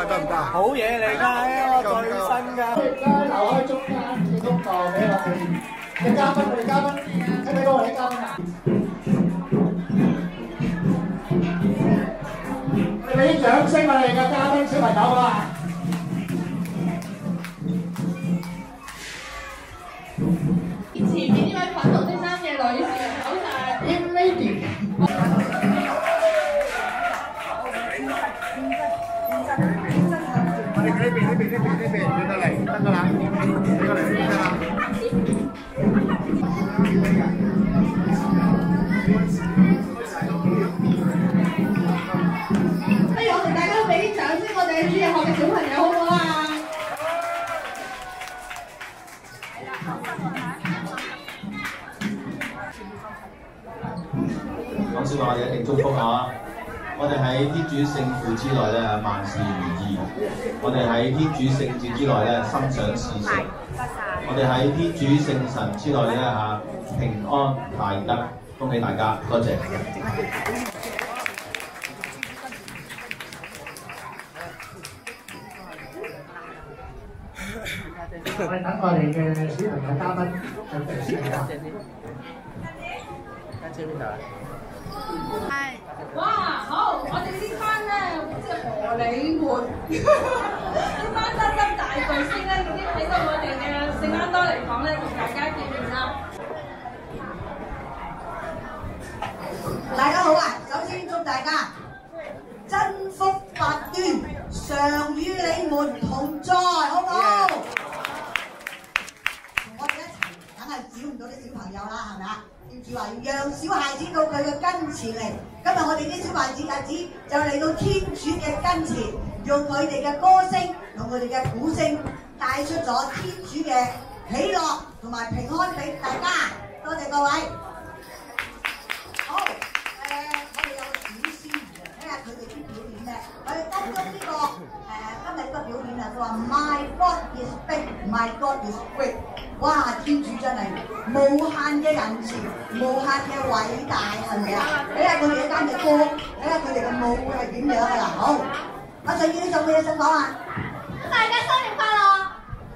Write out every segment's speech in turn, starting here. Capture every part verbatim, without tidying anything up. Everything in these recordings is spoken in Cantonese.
得唔得？ 好嘢嚟㗎，呢個最新㗎。 而家留開中間嘅通道俾我哋嘅嘉賓，我哋嘉賓，睇唔睇到我哋嘉賓啊？我哋俾啲掌聲我哋嘅嘉賓小朋友啊！ 前面呢位粉紅色衫嘅女士，好晒。 In lady。 我哋呢邊呢邊呢邊呢邊轉過嚟得㗎啦，轉過嚟呢邊得啦。 不如我哋大家都俾啲掌聲，我哋嘅主日學嘅小朋友好唔好啊？ 講笑話一定祝福啊！我哋喺天主聖父之內咧，萬事如意；我哋喺天主聖子之內咧，心想事成；我哋喺天主聖神之內咧嚇，平安大德。恭喜大家，多謝。 我哋等我哋嘅小朋友嘉賓準備先啦。 家姐邊度啊？ 係。哇，好！我哋呢班咧，即係荷里活呢班德德大巨星咧，已經喺到我哋嘅聖安多嚟講咧，同大家見面啦。 大家好啊！首先祝大家真福百端，常與你們同在，好唔好？同我哋一齊，梗係少唔到啲小朋友啦，係咪啊？天主話要讓小孩子到佢嘅跟前嚟。今日我哋啲小孩子日子就嚟到天主嘅跟前，用佢哋嘅歌聲，用佢哋嘅鼓聲，帶出咗天主嘅喜樂同埋平安俾大家。多謝各位。好，誒、呃，我哋有個小司儀啊，睇下佢哋啲表演咧。佢當中呢、這個誒、呃、今日呢個表演啊，佢話 My God is big, My God is great。哇！天主真係無限嘅仁慈，無限嘅偉大，係咪啊？睇下佢哋一間嘅歌，睇下佢哋嘅舞會係點樣㗎啦。好，阿瑞宇你仲有咩想講啊？ 大家新年快樂！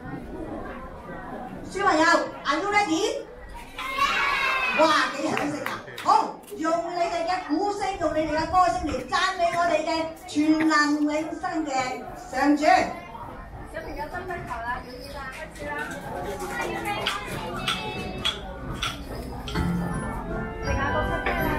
小朋友 ，Are you ready？ 哇！幾響聲啊！好，用你哋嘅鼓聲，用你哋嘅歌聲嚟讚美我哋嘅全能永生嘅上主。 小朋友真真球啦，表演啦，開始啦！剩下個出街啦！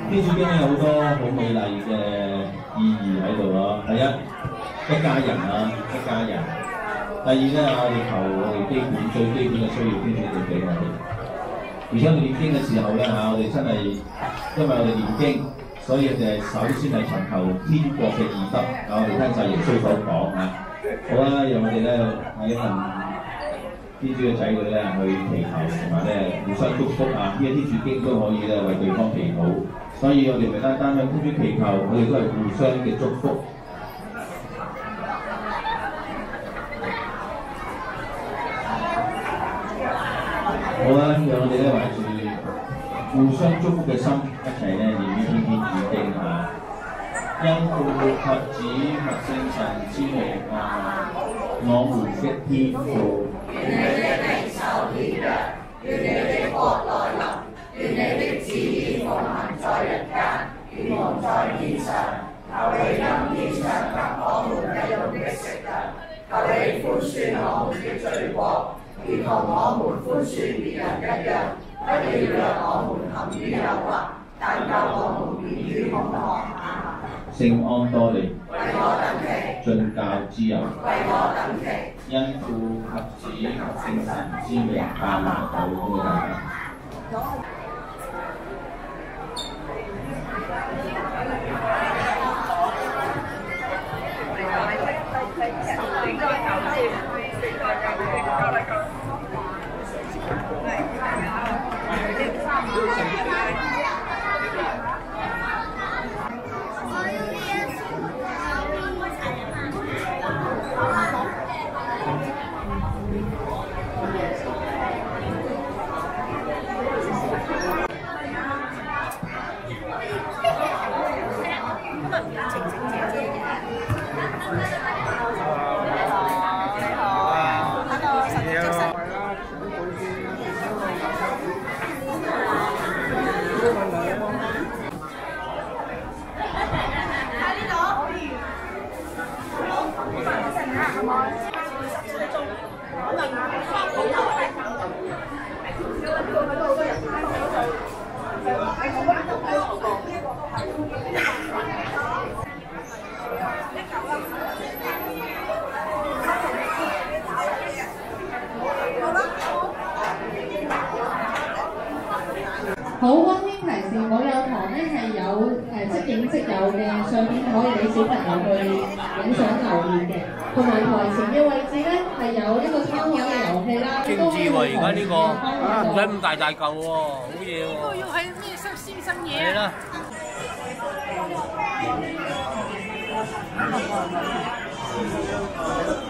天主經咧有好多好美麗嘅意義喺度咯。第一，一家人啊，一家人。第二咧，我哋求我哋基本最基本嘅需要，天主會俾我哋。而且我哋念經嘅時候咧嚇，我哋真係因為我哋念經，所以就係首先係尋求天國嘅義德。啊，我哋聽晒耶穌所講嚇。好啦，讓我哋咧以一份天主嘅仔女咧去祈求，同埋咧互相祝福啊！呢一天主經都可以咧為對方祈禱，所以我哋唔係單單向天主祈求，我哋都係互相嘅祝福。好啦，讓我哋咧懷住互相祝福嘅心，一齊咧念呢篇天主經啊！因父及子及聖神之名啊！我們的天父，願你的名受顯揚，願你的國來臨，願你的旨意奉行在人間，如同在天上。求你今天賞給我們日用的食糧，求你寬恕我們的罪過，如同我們寬恕別人一樣，不要讓我們陷於誘惑，但救我們免於兇惡。聖安多利，為我等祈；進教之佑，為我等祈；因父及子及聖神之名，阿們。禱告大家。 好温馨提示，我有堂咧係有誒即影即有嘅相片，可以俾小朋友去影相留念嘅。同埋台前嘅位置咧係有一個參考嘅遊戲啦。 精緻喎，而家呢個唔使咁大大嚿喎，好嘢喎。呢個要係咩新鮮新嘢啊？係啦。